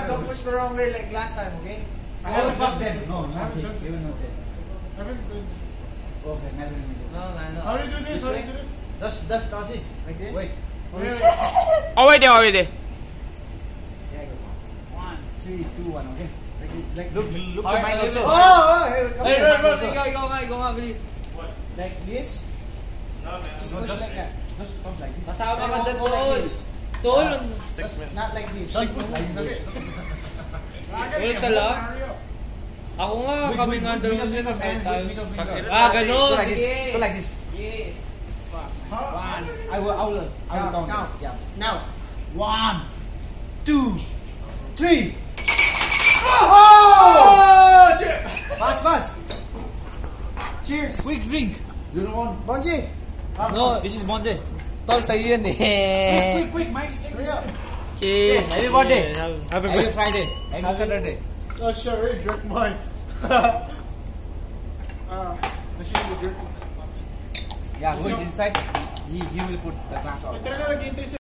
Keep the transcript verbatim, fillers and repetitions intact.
don't push the wrong way like last time, okay? I haven't fucked then. No, not it. Even not it. I haven't done this. Okay, never mind. No, man. No. How do you do this? This How do way? you do this? Just, just toss it. Like this? Wait. Oh, wait there, wait there. Yeah, go. One, three, two, one. Okay. Like, like, Look, look Alright, at mine wait, also. wait. oh, oh, hey, come Hey, here. bro, bro, ikaw, ikaw nga, ikaw nga, bilis. Like this? No, man. Just No, push just- like that. Just toss like this. Kasama Hey, ka dyan, go like tol. this. Tol, Six minutes. Not like this. Just push like this. Okay. Wala sa lahat. Ako nga, kami nga dalawa dyan, kahit tayo. Ah, Ah, ganun, So like this. sige. So like this. Yeah. One. I will, I will, I will Count, count. count. Yeah. Now. One, two, three. Oh, shit! Fast, fast. Cheers. Quick drink. You don't want. Bonji. No, This is Monje. tol, sa'yo yun eh. Quick, quick, Mike. Hurry up. Cheers. Happy birthday. Happy Happy birthday. Friday. Happy Saturday. Oh, shit, I already drank mine. Ah, I should be drinking. Yeah, who is inside? He, he will put the glass on. Ito na naghihintay sa